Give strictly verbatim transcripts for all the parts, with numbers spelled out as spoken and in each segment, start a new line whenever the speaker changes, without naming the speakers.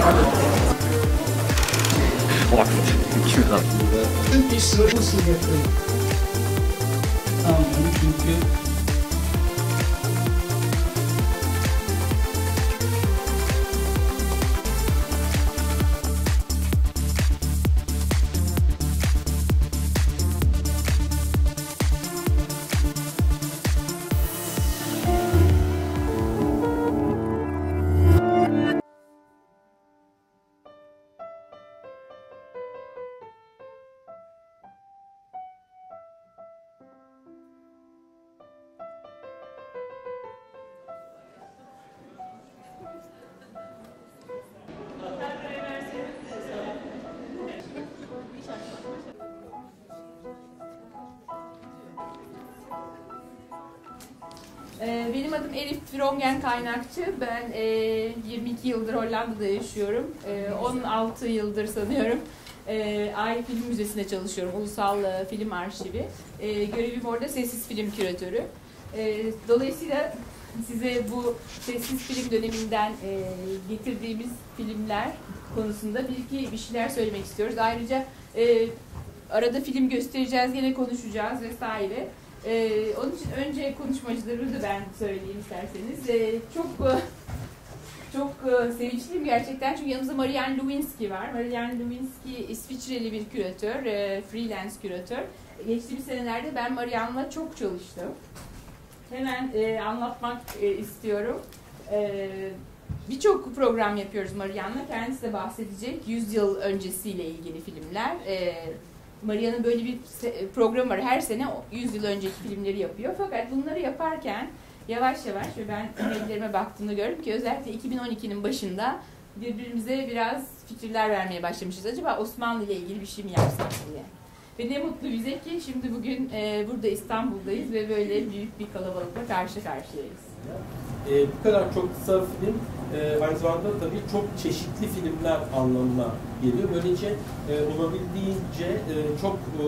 Bir sıra nasıl yapıyor? Tamam, çünkü
benim adım Elif Frongen Kaynakçı. Ben e, yirmi iki yıldır Hollanda'da yaşıyorum. E, on altı yıldır sanıyorum e, Aile Film Müzesi'nde çalışıyorum. Ulusal e, Film Arşivi. E, görevim orada sessiz film küratörü. E, dolayısıyla size bu sessiz film döneminden e, getirdiğimiz filmler konusunda bir iki bir şeyler söylemek istiyoruz. Ayrıca e, arada film göstereceğiz, yine konuşacağız vesaire. Ee, onun için önce konuşmacılarımı da ben söyleyeyim isterseniz. Ee, çok çok sevinçliyim gerçekten çünkü yanımızda Marianne Lewinsky var. Marianne Lewinsky İsviçreli bir küratör, e, freelance küratör. Geçtiğimiz senelerde ben Marianne'la çok çalıştım. Hemen e, anlatmak e, istiyorum. E, Birçok program yapıyoruz Marianne'la. Kendisi de bahsedecek. yüz yıl öncesiyle ilgili filmler. E, Marianne'ın böyle bir programı var. Her sene yüz yıl önceki filmleri yapıyor. Fakat bunları yaparken yavaş yavaş ve ben maillerime baktığımda gördüm ki özellikle iki bin on ikinin başında birbirimize biraz fikirler vermeye başlamışız. Acaba Osmanlı ile ilgili bir şey mi yapsak diye. Ve ne mutlu bize ki şimdi bugün e, burada İstanbul'dayız ve böyle büyük bir kalabalıkla karşı karşıyayız.
E, bu kadar çok kısa film e, aynı zamanda tabii çok çeşitli filmler anlamına geliyor. Böylece e, olabildiğince e, çok e,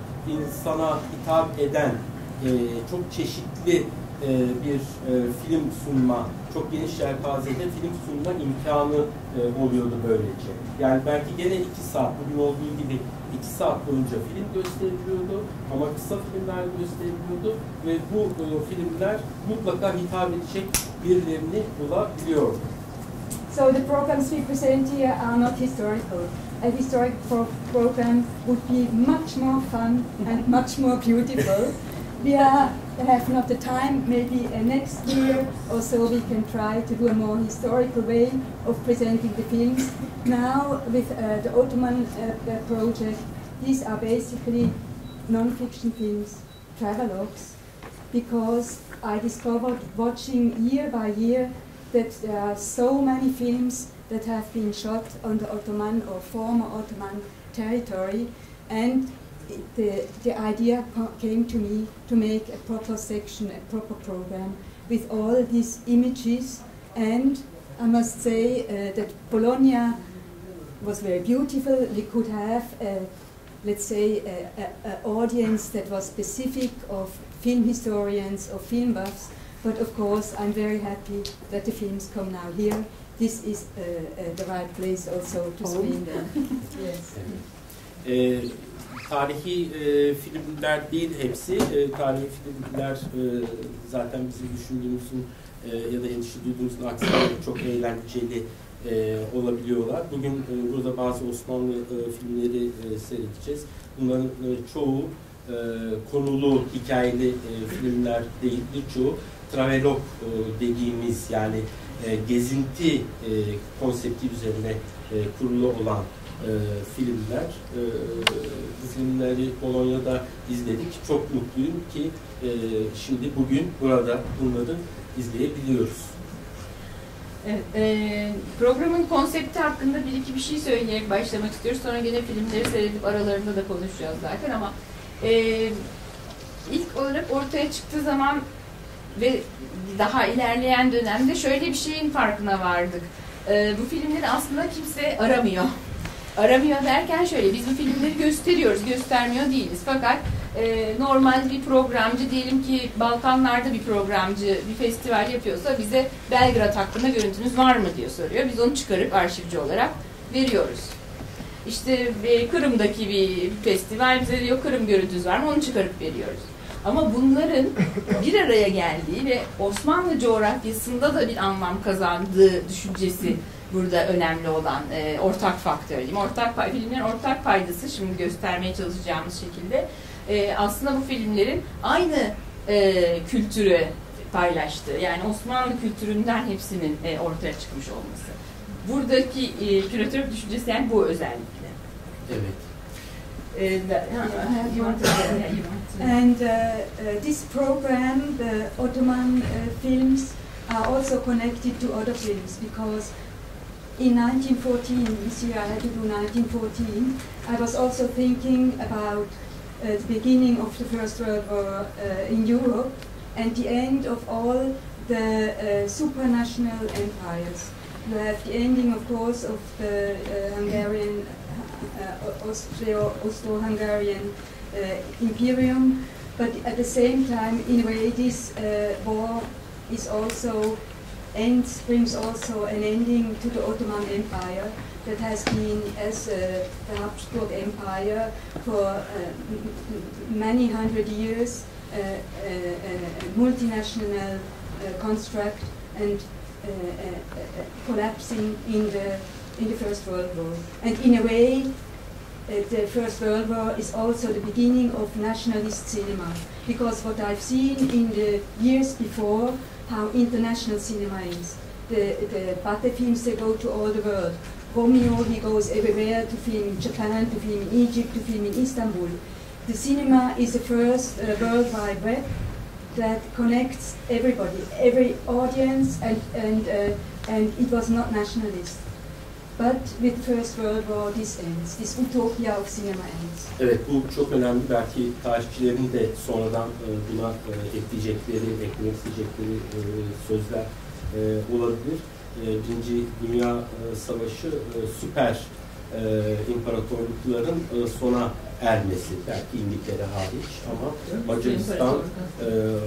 insana hitap eden, e, çok çeşitli e, bir e, film sunma, çok geniş yelpazede film sunma imkanı e, oluyordu böylece. Yani belki gene iki saat, bugün olduğu gibi iki saat boyunca film gösteriliyordu ama kısa filmler gösteriliyordu ve bu e, filmler mutlaka hitap edecek birilerini bulabiliyordu.
So the programs we present here are not historical. A historic pro program would be much more fun and much more beautiful. We are, have not the time, maybe uh, next year or so we can try to do a more historical way of presenting the films. Now with uh, the Ottoman uh, project, these are basically non-fiction films, travelogues, because I discovered watching year by year that there are so many films that have been shot on the Ottoman or former Ottoman territory, and the, the idea came to me to make a proper section, a proper program with all these images. And I must say uh, that Bologna was very beautiful. We could have, uh, let's say, an audience that was specific of film historians or film buffs. But of course, I'm very happy that the films come now here. This is uh, uh, the right place also to screen them. Yes.
E, tarihi e, filmler değil hepsi. E, tarihi filmler e, zaten bizim düşündüğümüzün e, ya da endişe duyduğumuzun aksine çok eğlenceli e, olabiliyorlar. Bugün e, burada bazı Osmanlı e, filmleri e, seyredeceğiz. Bunların e, çoğu e, konulu, hikayeli e, filmler değil. Birçoğu travelog e, dediğimiz yani e, gezinti e, konsepti üzerine e, kurulu olan e, filmler. E, bu filmleri Polonya'da izledik. Çok mutluyum ki e, şimdi bugün burada bunları izleyebiliyoruz.
Evet, e, programın konsepti hakkında bir iki bir şey söyleyerek başlamak istiyoruz. Sonra gene filmleri seyredip aralarında da konuşacağız zaten ama e, ilk olarak ortaya çıktığı zaman ve daha ilerleyen dönemde şöyle bir şeyin farkına vardık. Ee, bu filmleri aslında kimse aramıyor. Aramıyor derken şöyle, biz bu filmleri gösteriyoruz, göstermiyor değiliz. Fakat e, normal bir programcı, diyelim ki Balkanlarda bir programcı bir festival yapıyorsa bize Belgrad hakkında görüntünüz var mı diye soruyor. Biz onu çıkarıp arşivci olarak veriyoruz. İşte e, Kırım'daki bir festival bize diyor Kırım görüntünüz var mı, onu çıkarıp veriyoruz. Ama bunların bir araya geldiği ve Osmanlı coğrafyasında da bir anlam kazandığı düşüncesi burada önemli olan e, ortak faktör diyeyim. Ortak pay, filmlerin ortak paydası, şimdi göstermeye çalışacağımız şekilde e, aslında bu filmlerin aynı e, kültürü paylaştığı, yani Osmanlı kültüründen hepsinin e, ortaya çıkmış olması. Buradaki e, küratör düşüncesi yani bu özellikle.
Evet.
And uh, uh, this program, the Ottoman uh, films, are also connected to other films because in nineteen fourteen, this year I had to do nineteen fourteen, I was also thinking about uh, the beginning of the First World War uh, in Europe and the end of all the uh, supranational empires. You have the ending, of course, of the uh, Hungarian Uh, Austro, Austro-Hungarian uh, imperium, but at the same time, in a way, this uh, war is also ends, brings also an ending to the Ottoman Empire that has been as uh, the Habsburg Empire for uh, many hundred years, uh, uh, a multinational uh, construct and uh, uh, uh, collapsing in the in the First World War. And in a way, uh, the First World War is also the beginning of nationalist cinema, because what I've seen in the years before, how international cinema is. The, the Bate films, they go to all the world. Romeo, he goes everywhere to film in Japan, to film in Egypt, to film in Istanbul. The cinema is the first uh, World Wide Web that connects everybody, every audience, and, and, uh, and it was not nationalist. But with the First World War, this ends. This utopia of cinema ends.
Evet, bu çok önemli. Belki tarihçilerin de sonradan e, buna e, ekleyecekleri, eklemek isteyecekleri e, sözler e, olabilir. E, Birinci Dünya e, Savaşı e, süper e, imparatorlukların e, sona ermesi, belki İngiltere hariç, ama Macaristan, e,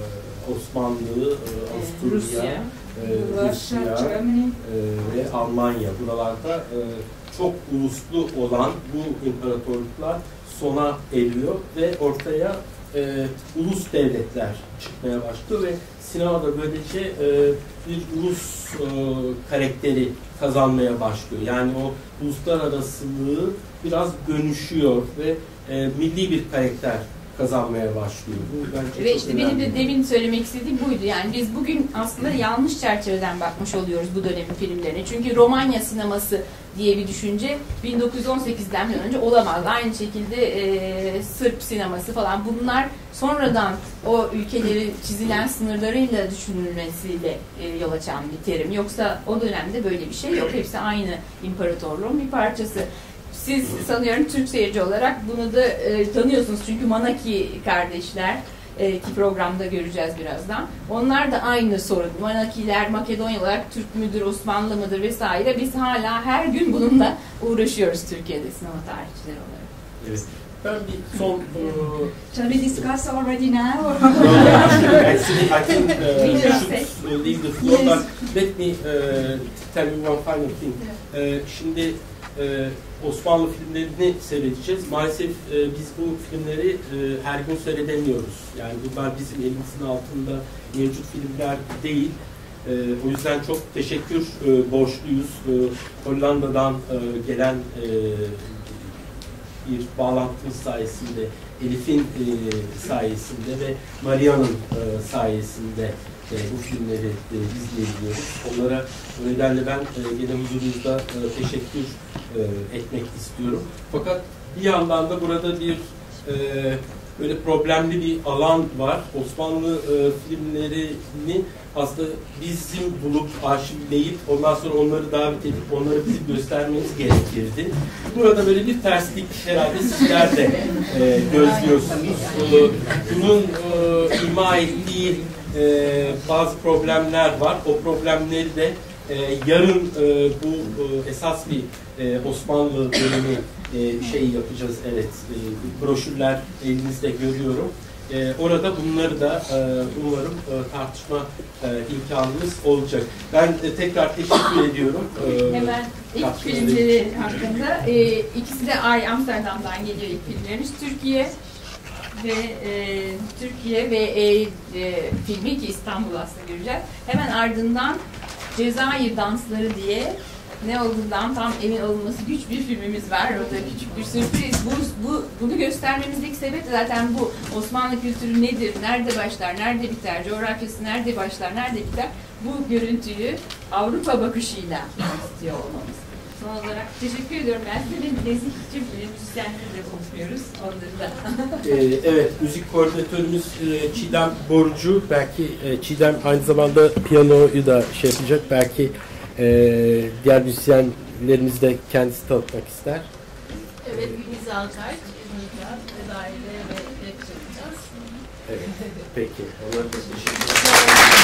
Osmanlı, e, Avusturya, e, Rusya e, ve Almanya, buralarda e, çok uluslu olan bu imparatorluklar sona eriyor ve ortaya e, ulus devletler çıkmaya başlıyor ve sinemada böylece e, bir ulus e, karakteri kazanmaya başlıyor. Yani o uluslararasılığı biraz dönüşüyor ve e, milli bir karakter kazanmaya başlıyor. Bu bence
ve
çok
işte benim de
önemli.
demin söylemek istediğim buydu. Yani biz bugün aslında yanlış çerçeveden bakmış oluyoruz bu dönemin filmlerine. Çünkü Romanya sineması diye bir düşünce bin dokuz yüz on sekizden bir önce olamaz. Aynı şekilde e, Sırp sineması falan, bunlar sonradan o ülkelerin çizilen sınırlarıyla düşünülmesiyle e, yol açan bir terim. Yoksa o dönemde böyle bir şey yok. Hepsi aynı imparatorluğun bir parçası. Siz sanıyorum Türk seyirci olarak bunu da e, tanıyorsunuz. Çünkü Manaki kardeşler e, ki programda göreceğiz birazdan. Onlar da aynı sorun. Manakiler Makedonyalılar Türk müdür, Osmanlı mıdır vesaire. Biz hala her gün bununla uğraşıyoruz Türkiye'de sinema tarihçileri olarak.
Evet. Ben bir son... Uh,
Shall we discuss already now?
no, actually, I think uh, we should leave the floor,
Yes.
but let me uh, tell you one final thing. Uh, şimdi Ee, Osmanlı filmlerini seyredeceğiz. Maalesef e, biz bu filmleri e, her gün seyredemiyoruz. Yani bunlar bizim elimizin altında mevcut filmler değil. E, o yüzden çok teşekkür e, borçluyuz. E, Hollanda'dan e, gelen e, bir bağlantımız sayesinde, Elif'in e, sayesinde ve Maria'nın e, sayesinde e, bu filmleri e, izleyebiliyoruz. Onlara o nedenle ben e, gene huzurunuzda e, teşekkür e, etmek istiyorum. Fakat bir yandan da burada bir e, böyle problemli bir alan var. Osmanlı e, filmlerini aslında bizim bulup arşivleyip ondan sonra onları davet edip onları bize göstermeniz gerekirdi. Burada böyle bir terslik herhalde sizler de e, gözlüyorsunuz. E, bunun e, ima ettiği e, bazı problemler var. O problemleri de E, yarın e, bu e, esas bir e, Osmanlı dönemi e, şey yapacağız. Evet, e, broşürler elinizde görüyorum. E, orada bunları da e, umarım e, tartışma e, imkanımız olacak. Ben e, tekrar teşekkür ediyorum. E,
Hemen ilk filmleri hakkında. E, ikisi de Ay Amsterdam'dan geliyor ilk filmlerimiz. Türkiye ve e, Türkiye ve e, e, filmi ki İstanbul aslında göreceğiz. Hemen ardından Cezayir Dansları diye ne olduğundan tam emin olunması güç bir filmimiz var. O da küçük bir sürpriz. Bu, bu, bunu göstermemizdeki sebep de zaten bu. Osmanlı kültürü nedir, nerede başlar, nerede biter, coğrafyası nerede başlar, nerede biter? Bu görüntüyü Avrupa bakışıyla istiyor olmamız. Son olarak teşekkür ediyorum. Ben senin nezihçi müzisyenlerle konuşmuyoruz. Onları da.
ee, evet, müzik koordinatörümüz e, Çiğdem Borucu. Belki e, Çiğdem aynı zamanda piyanoyu da şey yapacak. Belki e, diğer müzisyenlerimiz de kendisi tanıtmak ister.
Evet, Gülüz Alkay, İzmir'den, Vedaire ve Rap çalacağız.
Evet, peki. Onlara da teşekkür ederim.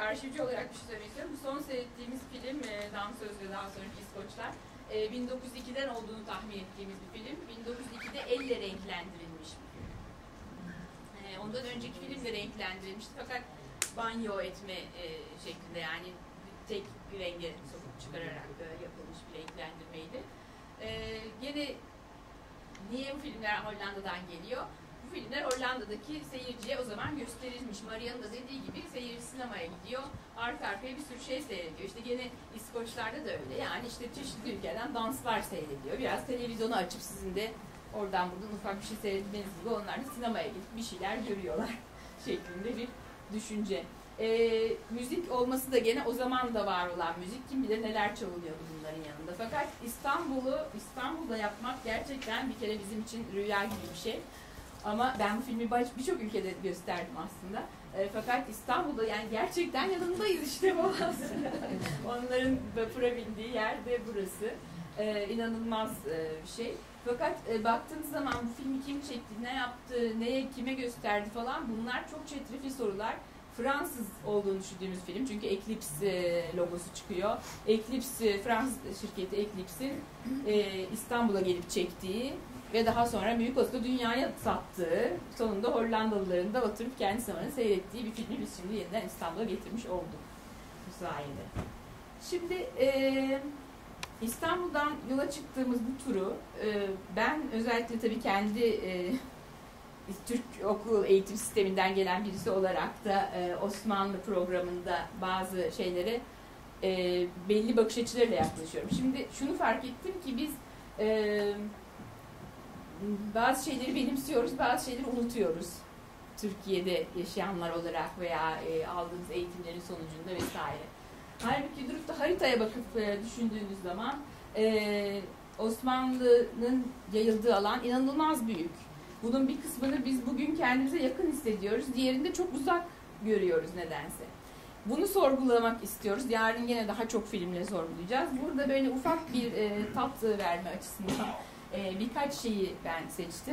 arşivci olarak bir şey söylemek istiyorum. Bu son seyrettiğimiz film e, Dansöz ve Daha Sonraki İskoçlar. E, bin dokuz yüz ikiden olduğunu tahmin ettiğimiz bir film. bin dokuz yüz ikide elle renklendirilmiş bir film. E, ondan önceki film de renklendirilmişti fakat banyo etme e, şeklinde, yani tek bir renge sokup çıkararak e, yapılmış bir renklendirmeydi. E, gene niye bu filmler Hollanda'dan geliyor? Bu filmler Hollanda'daki seyirciye o zaman gösterilmiş. Maria'nın da dediği gibi seyirci sinemaya gidiyor, arka arkaya bir sürü şey seyrediyor. İşte gene İskoçlarda da öyle. Yani işte çeşitli ülkeden danslar seyrediyor. Biraz televizyonu açıp sizin de oradan buradan ufak bir şey seyretmeniz gibi onlar da sinemaya gidip bir şeyler görüyorlar şeklinde bir düşünce. Ee, müzik olması da gene o zaman da var olan müzik. Kim bilir neler çalınıyor bunların yanında. Fakat İstanbul'u İstanbul'da yapmak gerçekten bir kere bizim için rüya gibi bir şey. Ama ben bu filmi birçok ülkede gösterdim aslında. E, fakat İstanbul'da yani gerçekten yanındayız işte Boğaz. Onların vapura bindiği yer de burası. E, inanılmaz e, bir şey. Fakat e, baktığınız zaman bu filmi kim çekti, ne yaptı, neye, kime gösterdi falan, bunlar çok çetrefil sorular. Fransız olduğunu düşündüğümüz film. Çünkü Eclipse e, logosu çıkıyor. Eclipse, Fransız şirketi Eclipse'in e, İstanbul'a gelip çektiği ve daha sonra büyük olasılıkla dünyaya sattığı, sonunda Hollandalıların da oturup kendi zamanını seyrettiği bir filmi biz şimdi yeniden İstanbul'a getirmiş olduk bu sayede. Şimdi e, İstanbul'dan yola çıktığımız bu turu e, ben özellikle tabii kendi e, Türk okul eğitim sisteminden gelen birisi olarak da e, Osmanlı programında bazı şeylere e, belli bakış açılarıyla yaklaşıyorum. Şimdi şunu fark ettim ki biz e, bazı şeyleri benimsiyoruz, bazı şeyleri unutuyoruz. Türkiye'de yaşayanlar olarak veya e, aldığımız eğitimlerin sonucunda vesaire. Halbuki durup da haritaya bakıp e, düşündüğünüz zaman e, Osmanlı'nın yayıldığı alan inanılmaz büyük. Bunun bir kısmını biz bugün kendimize yakın hissediyoruz, diğerinde çok uzak görüyoruz nedense. Bunu sorgulamak istiyoruz. Yarın yine daha çok filmle sorgulayacağız. Burada böyle ufak bir e, tat verme açısından e, birkaç şeyi ben seçtim.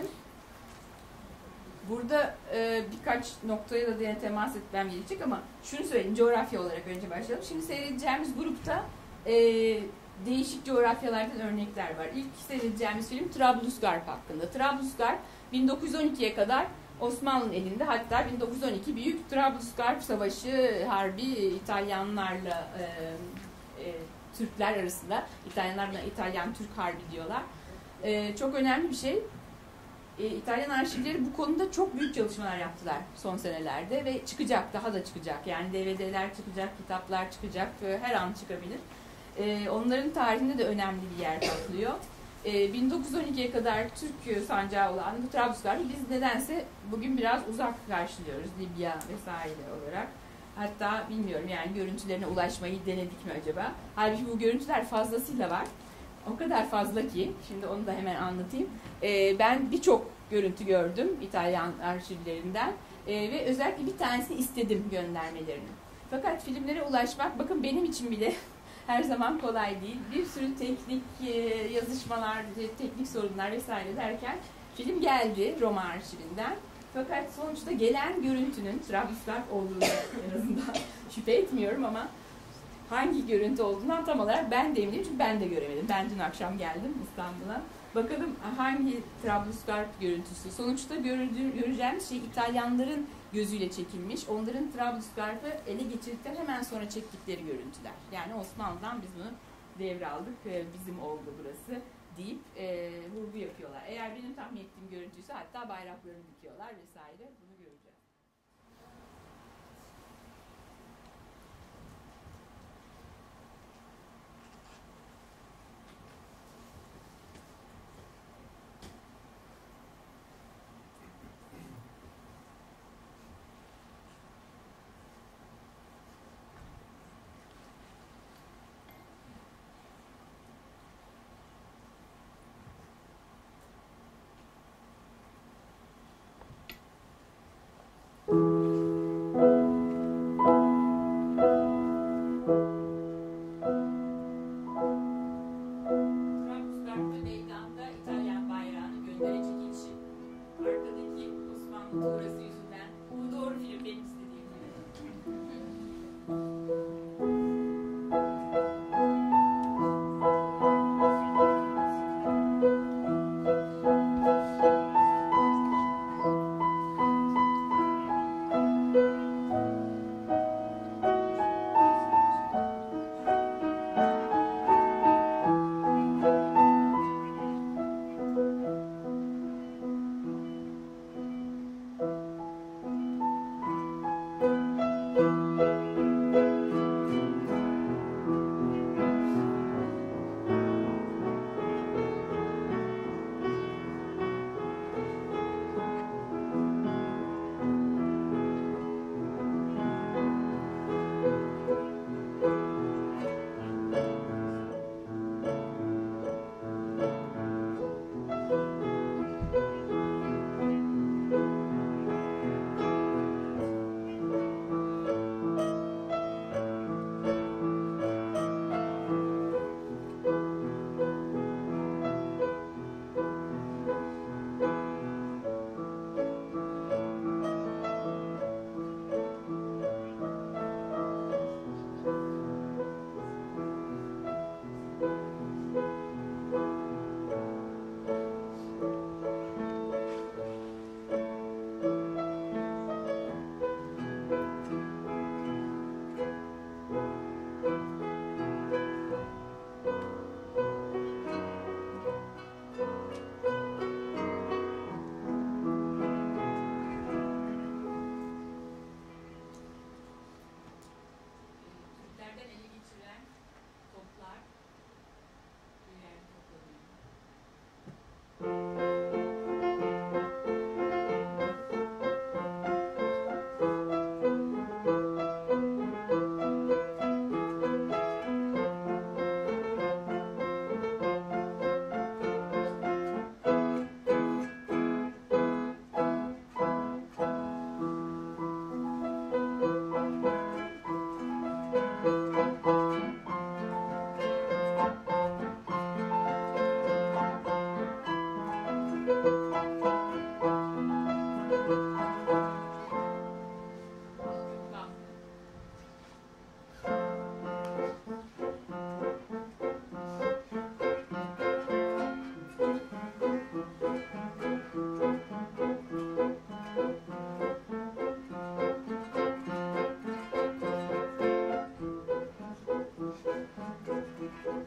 Burada e, birkaç noktaya da yine temas etmem gerekecek ama şunu söyleyeyim, coğrafya olarak önce başlayalım. Şimdi seyredeceğimiz grupta e, değişik coğrafyalardan örnekler var. İlk seyredeceğimiz film Trablusgarp hakkında. Trablusgarp bin dokuz yüz on ikiye kadar Osmanlı'nın elinde, hatta bin dokuz yüz on iki Büyük Trablusgarp Savaşı Harbi İtalyanlarla e, e, Türkler arasında, İtalyanlarla İtalyan-Türk Harbi diyorlar. E, çok önemli bir şey. E, İtalyan arşivleri bu konuda çok büyük çalışmalar yaptılar son senelerde ve çıkacak, daha da çıkacak. Yani D V D'ler çıkacak, kitaplar çıkacak, e, her an çıkabilir. E, onların tarihinde de önemli bir yer kaplıyor. E, bin dokuz yüz on ikiye kadar Türk sancağı olan bu Trablusgarp'ı biz nedense bugün biraz uzak karşılıyoruz, Libya vesaire olarak. Hatta bilmiyorum yani görüntülerine ulaşmayı denedik mi acaba? Halbuki bu görüntüler fazlasıyla var. O kadar fazla ki, şimdi onu da hemen anlatayım. Ee, ben birçok görüntü gördüm İtalyan arşivlerinden ee, ve özellikle bir tanesini istedim göndermelerini. Fakat filmlere ulaşmak, bakın benim için bile her zaman kolay değil. Bir sürü teknik e, yazışmalar, teknik sorunlar vesaire derken film geldi Roma arşivinden. Fakat sonuçta gelen görüntünün Trablusgarp olduğunu en azından şüphe etmiyorum ama hangi görüntü olduğundan tam olarak ben de eminim çünkü ben de göremedim. Ben dün akşam geldim İstanbul'a. Bakalım hangi Trablusgarp görüntüsü. Sonuçta gördüğü, göreceğimiz şey İtalyanların gözüyle çekilmiş. Onların Trablusgarp'ı ele geçirdikten hemen sonra çektikleri görüntüler. Yani Osmanlı'dan biz bunu devraldık. Bizim oldu burası deyip e, vurgu yapıyorlar. Eğer benim tahmin ettiğim görüntüyse hatta bayraklarını dikiyorlar vesaire. Bunu göreceğiz.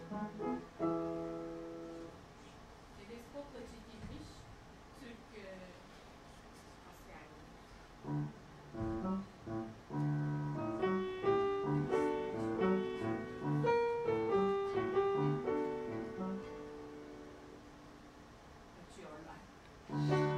Teleskopla çekilmiş Türk e, askerleri. Açıyorlar.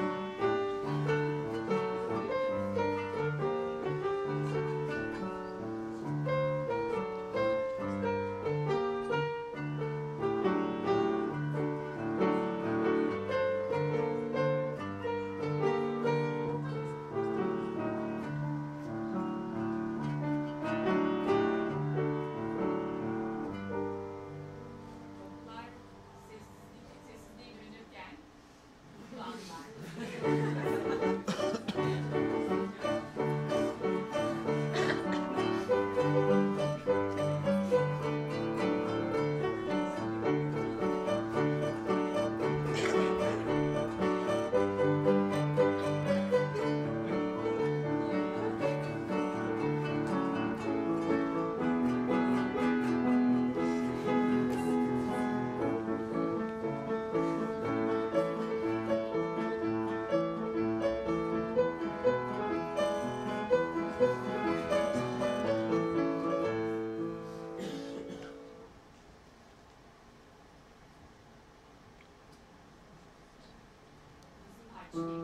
Toplar sessizlik, sessizliğe bürünürken mutlu anlar. Nasıl harçlı